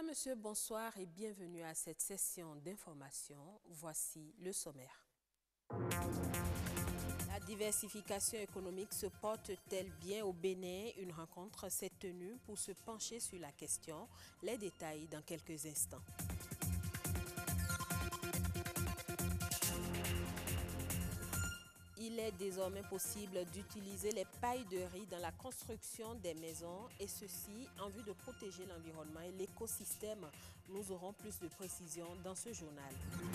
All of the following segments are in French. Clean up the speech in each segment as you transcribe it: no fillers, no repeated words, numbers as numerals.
Mesdames, Messieurs, bonsoir et bienvenue à cette session d'information. Voici le sommaire. La diversification économique se porte-t-elle bien au Bénin? Une rencontre s'est tenue pour se pencher sur la question. Les détails dans quelques instants. Il est désormais possible d'utiliser les pailles de riz dans la construction des maisons et ceci en vue de protéger l'environnement et l'écosystème. Nous aurons plus de précisions dans ce journal.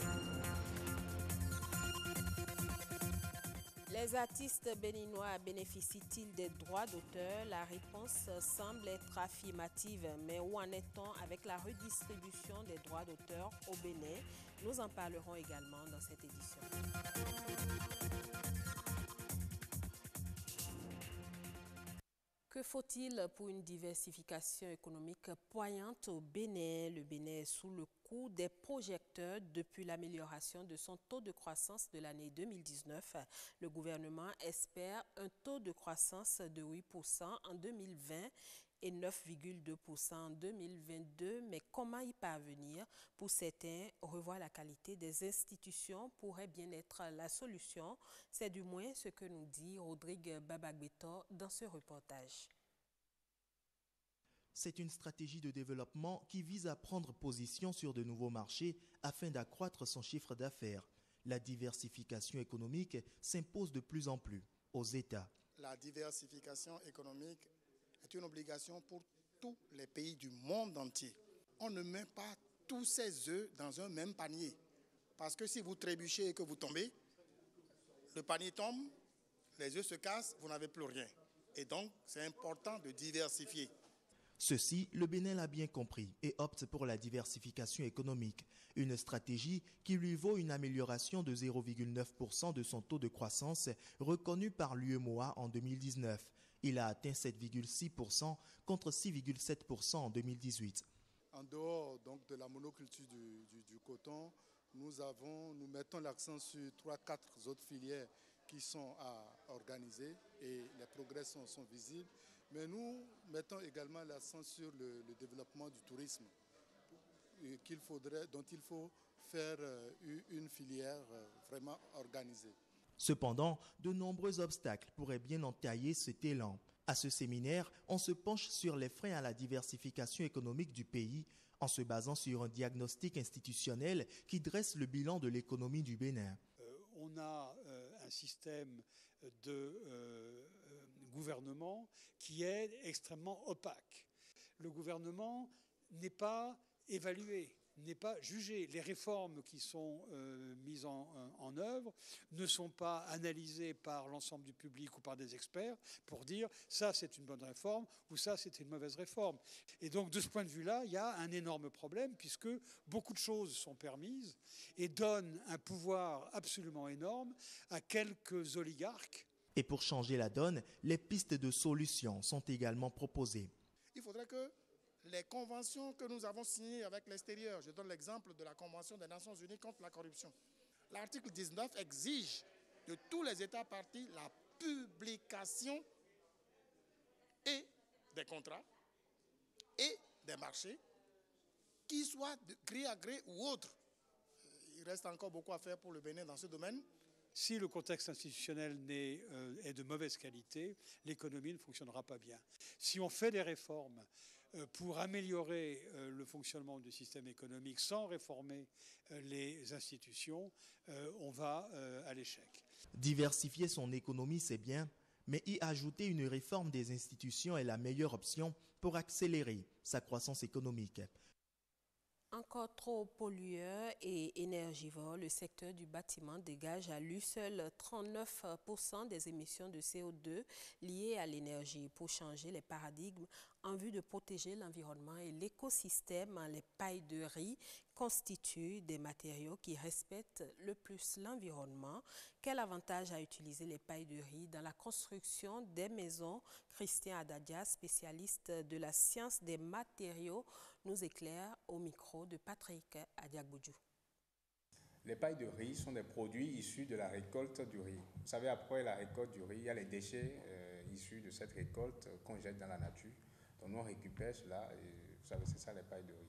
Les artistes béninois bénéficient-ils des droits d'auteur? La réponse semble être affirmative, mais où en est-on avec la redistribution des droits d'auteur au Bénin? Nous en parlerons également dans cette édition. Que faut-il pour une diversification économique poignante au Bénin? Le Bénin est sous le coup des projecteurs depuis l'amélioration de son taux de croissance de l'année 2019. Le gouvernement espère un taux de croissance de 8% en 2020 et 9,2% en 2022. Mais comment y parvenir? Pour certains, revoir la qualité des institutions pourrait bien être la solution. C'est du moins ce que nous dit Rodrigue Babagbeto dans ce reportage. C'est une stratégie de développement qui vise à prendre position sur de nouveaux marchés afin d'accroître son chiffre d'affaires. La diversification économique s'impose de plus en plus aux États. La diversification économique est une obligation pour tous les pays du monde entier. On ne met pas tous ses œufs dans un même panier. Parce que si vous trébuchez et que vous tombez, le panier tombe, les œufs se cassent, vous n'avez plus rien. Et donc, c'est important de diversifier. Ceci, le Bénin l'a bien compris et opte pour la diversification économique, une stratégie qui lui vaut une amélioration de 0,9% de son taux de croissance reconnu par l'UEMOA en 2019. Il a atteint 7,6% contre 6,7% en 2018. En dehors donc, de la monoculture du coton, nous mettons l'accent sur 3-4 autres filières qui sont à organiser et les progrès sont visibles. Mais nous mettons également l'accent sur le développement du tourisme dont il faut faire une filière vraiment organisée. Cependant, de nombreux obstacles pourraient bien entailler cet élan. À ce séminaire, on se penche sur les freins à la diversification économique du pays en se basant sur un diagnostic institutionnel qui dresse le bilan de l'économie du Bénin. On a un système de gouvernement qui est extrêmement opaque. Le gouvernement n'est pas évalué, n'est pas jugé. Les réformes qui sont mises en œuvre ne sont pas analysées par l'ensemble du public ou par des experts pour dire ça c'est une bonne réforme ou ça c'est une mauvaise réforme. Et donc de ce point de vue-là, il y a un énorme problème puisque beaucoup de choses sont permises et donnent un pouvoir absolument énorme à quelques oligarques. Et pour changer la donne, les pistes de solutions sont également proposées. Il faudrait que les conventions que nous avons signées avec l'extérieur, je donne l'exemple de la Convention des Nations Unies contre la corruption. L'article 19 exige de tous les États partis la publication et des contrats et des marchés, qu'ils soient de gré à gré ou autres. Il reste encore beaucoup à faire pour le Bénin dans ce domaine. Si le contexte institutionnel est de mauvaise qualité, l'économie ne fonctionnera pas bien. Si on fait des réformes pour améliorer le fonctionnement du système économique sans réformer les institutions, on va à l'échec. Diversifier son économie, c'est bien, mais y ajouter une réforme des institutions est la meilleure option pour accélérer sa croissance économique. Encore trop pollueur et énergivore, le secteur du bâtiment dégage à lui seul 39% des émissions de CO2 liées à l'énergie. Pour changer les paradigmes en vue de protéger l'environnement et l'écosystème, les pailles de riz constituent des matériaux qui respectent le plus l'environnement. Quel avantage à utiliser les pailles de riz dans la construction des maisons? Christian Adadia, spécialiste de la science des matériaux, nous éclaire au micro de Patrick Adiagbodjou. Les pailles de riz sont des produits issus de la récolte du riz. Vous savez, après la récolte du riz, il y a les déchets issus de cette récolte qu'on jette dans la nature. Donc nous on récupère cela et vous savez, c'est ça les pailles de riz.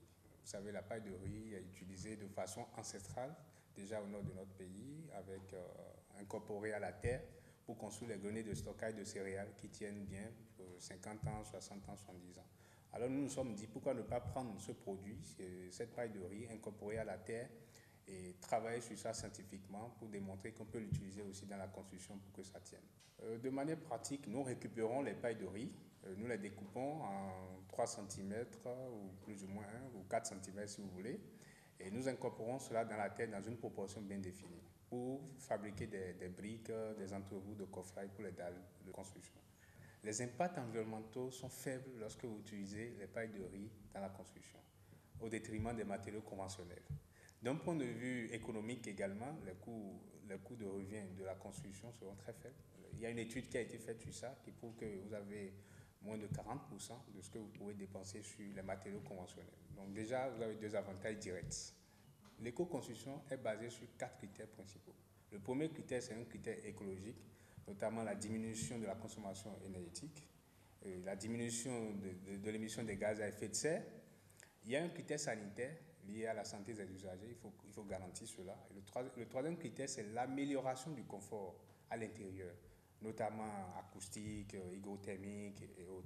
Vous savez, la paille de riz est utilisée de façon ancestrale, déjà au nord de notre pays, incorporée à la terre pour construire les greniers de stockage de céréales qui tiennent bien pour 50 ans, 60 ans, 70 ans. Alors nous nous sommes dit, pourquoi ne pas prendre ce produit, cette paille de riz incorporée à la terre, et travailler sur ça scientifiquement pour démontrer qu'on peut l'utiliser aussi dans la construction pour que ça tienne. De manière pratique, nous récupérons les pailles de riz, nous les découpons en 3 cm ou plus ou moins 1 ou 4 cm si vous voulez, et nous incorporons cela dans la terre dans une proportion bien définie pour fabriquer des briques, des entrevous de coffrail pour les dalles de construction. Les impacts environnementaux sont faibles lorsque vous utilisez les pailles de riz dans la construction, au détriment des matériaux conventionnels. D'un point de vue économique également, les coûts de revient de la construction seront très faibles. Il y a une étude qui a été faite sur ça qui prouve que vous avez moins de 40% de ce que vous pouvez dépenser sur les matériaux conventionnels. Donc déjà, vous avez 2 avantages directs. L'éco-construction est basée sur 4 critères principaux. Le premier critère, c'est un critère écologique, notamment la diminution de la consommation énergétique, la diminution de l'émission des gaz à effet de serre. Il y a un critère sanitaire lié à la santé des usagers, il faut garantir cela. Et le troisième critère, c'est l'amélioration du confort à l'intérieur, notamment acoustique, hygrothermique et autres.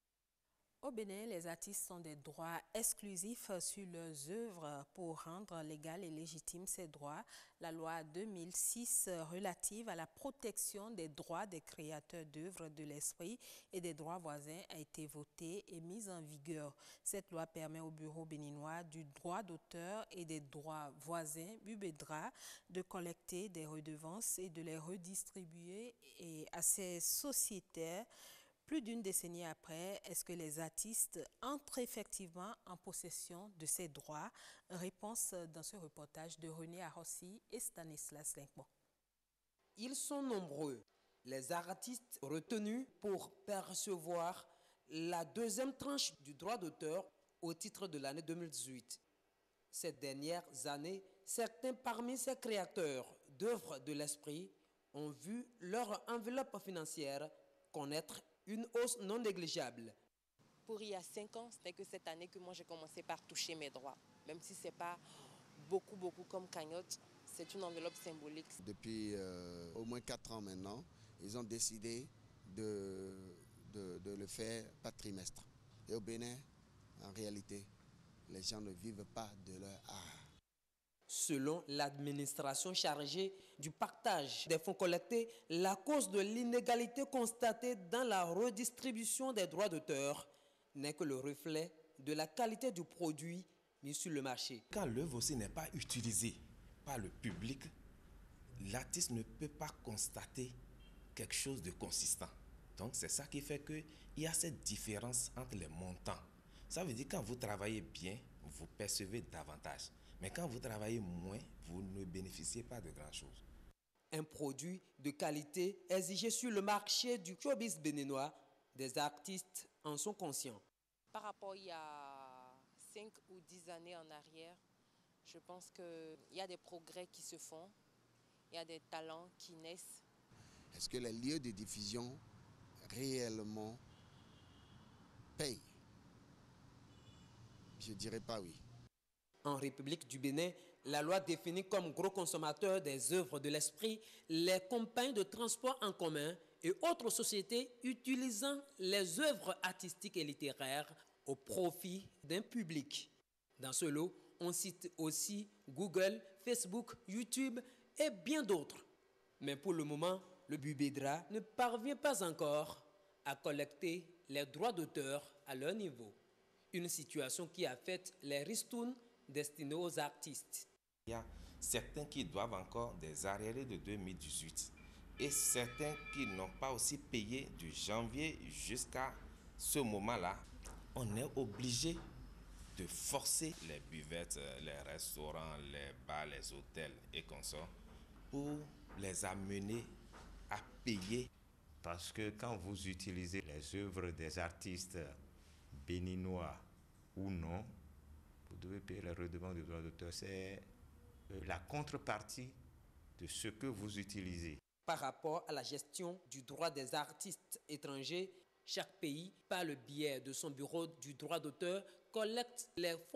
Au Bénin, les artistes ont des droits exclusifs sur leurs œuvres. Pour rendre légal et légitime ces droits, la loi 2006 relative à la protection des droits des créateurs d'œuvres de l'esprit et des droits voisins a été votée et mise en vigueur. Cette loi permet au Bureau béninois du droit d'auteur et des droits voisins, BUBEDRA, de collecter des redevances et de les redistribuer à ses sociétaires. Plus d'une décennie après, est-ce que les artistes entrent effectivement en possession de ces droits? Réponse dans ce reportage de René Arossi et Stanislas Linkbo. Ils sont nombreux, les artistes retenus pour percevoir la 2e tranche du droit d'auteur au titre de l'année 2018. Ces dernières années, certains parmi ces créateurs d'œuvres de l'esprit ont vu leur enveloppe financière connaître une hausse non négligeable. Pour il y a 5 ans, ce n'est que cette année que moi j'ai commencé par toucher mes droits. Même si ce n'est pas beaucoup comme cagnotte, c'est une enveloppe symbolique. Depuis au moins 4 ans maintenant, ils ont décidé de le faire par trimestre. Et au Bénin, en réalité, les gens ne vivent pas de leur art. Selon l'administration chargée du partage des fonds collectés, la cause de l'inégalité constatée dans la redistribution des droits d'auteur n'est que le reflet de la qualité du produit mis sur le marché. Quand l'œuvre aussi n'est pas utilisée par le public, l'artiste ne peut pas constater quelque chose de consistant. Donc c'est ça qui fait qu'il y a cette différence entre les montants. Ça veut dire que quand vous travaillez bien, vous percevez davantage. Mais quand vous travaillez moins, vous ne bénéficiez pas de grand-chose. Un produit de qualité exigé sur le marché du showbiz béninois, des artistes en sont conscients. Par rapport il y a 5 ou 10 années en arrière, je pense qu'il y a des progrès qui se font, il y a des talents qui naissent. Est-ce que les lieux de diffusion réellement payent? Je dirais pas oui. En République du Bénin, la loi définit comme gros consommateurs des œuvres de l'esprit les compagnies de transport en commun et autres sociétés utilisant les œuvres artistiques et littéraires au profit d'un public. Dans ce lot, on cite aussi Google, Facebook, YouTube et bien d'autres. Mais pour le moment, le BUBEDRA ne parvient pas encore à collecter les droits d'auteur à leur niveau. Une situation qui affecte les ristounes destinés aux artistes. Il y a certains qui doivent encore des arriérés de 2018 et certains qui n'ont pas aussi payé du janvier jusqu'à ce moment-là. On est obligé de forcer les buvettes, les restaurants, les bars, les hôtels et consorts pour les amener à payer. Parce que quand vous utilisez les œuvres des artistes béninois ou non, vous devez payer les redevances de droits d'auteur. C'est la contrepartie de ce que vous utilisez. Par rapport à la gestion du droit des artistes étrangers, chaque pays, par le biais de son bureau du droit d'auteur, collecte les fonds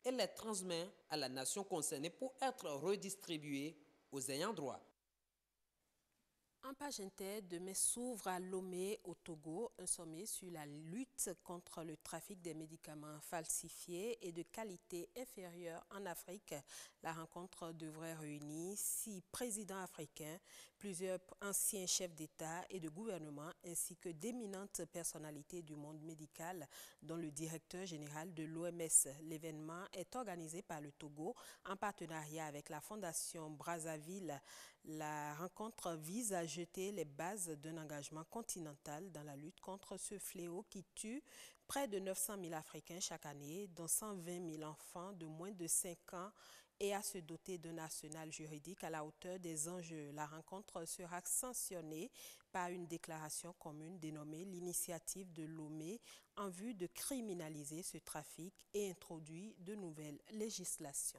et les transmet à la nation concernée pour être redistribués aux ayants droit. En page inter, demain s'ouvre à Lomé, au Togo, un sommet sur la lutte contre le trafic des médicaments falsifiés et de qualité inférieure en Afrique. La rencontre devrait réunir 6 présidents africains, plusieurs anciens chefs d'État et de gouvernement, ainsi que d'éminentes personnalités du monde médical, dont le directeur général de l'OMS. L'événement est organisé par le Togo en partenariat avec la Fondation Brazzaville. La rencontre vise à jeter les bases d'un engagement continental dans la lutte contre ce fléau qui tue près de 900 000 Africains chaque année, dont 120 000 enfants de moins de 5 ans, et à se doter d'un arsenal juridique à la hauteur des enjeux. La rencontre sera sanctionnée par une déclaration commune dénommée l'Initiative de Lomé en vue de criminaliser ce trafic et introduire de nouvelles législations.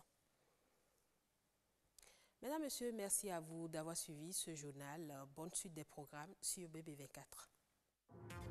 Mesdames, Messieurs, merci à vous d'avoir suivi ce journal. Bonne suite des programmes sur BB24.